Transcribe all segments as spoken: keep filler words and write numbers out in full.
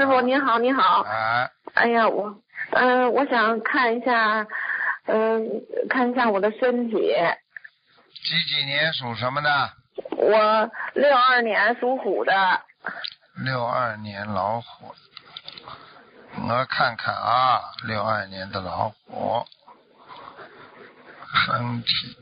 师傅您好，您好。 哎。 哎呀，我，嗯、呃，我想看一下，嗯、呃，看一下我的身体。 几几年属什么的？ 我六二年属虎的。 六二年老虎。我看看啊，六二年的老虎，身体。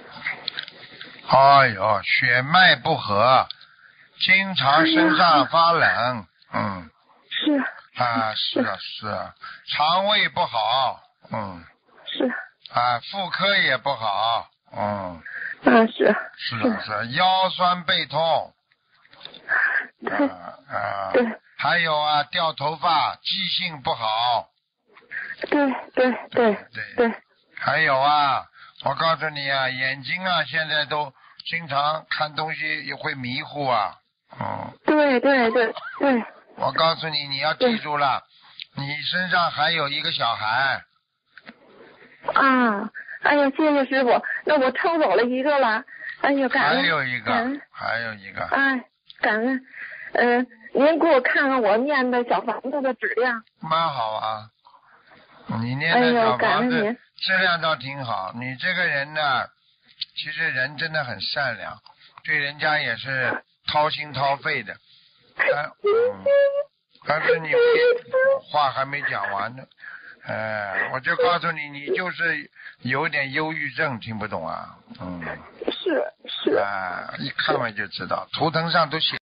哎呦，血脉不和，经常身上发冷，嗯。 是。 啊，是啊，是啊，肠胃不好，嗯。 是。 啊，妇科也不好，嗯。 啊，是。 是啊，是啊，腰酸背痛。 对。 啊啊。 对。 还有啊，掉头发，记性不好。 对对对对对。 还有啊，我告诉你啊，眼睛啊，现在都经常看东西也会迷糊啊，嗯。 对对对对。 我告诉你，你要记住了，你身上还有一个小孩。 啊，哎呀，谢谢师傅，那我抽走了一个了，哎呀，感恩。 还有一个， 感恩还有一个。 哎，感恩，嗯、呃，您给我看看我念的小房子的质量。 蛮好啊，你念的小房子质量倒挺好。你这个人呢，其实人真的很善良，对人家也是掏心掏肺的。但嗯，但是你话还没讲完呢，哎，我就告诉你，你就是有点忧郁症，听不懂啊？嗯。 是是。 啊，一看嘛就知道，图腾上都写